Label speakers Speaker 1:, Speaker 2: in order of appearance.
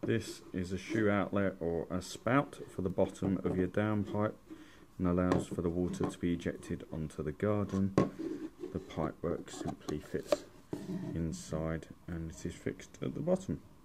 Speaker 1: This is a shoe outlet or a spout for the bottom of your downpipe and allows for the water to be ejected onto the garden. The pipework simply fits inside and it is fixed at the bottom.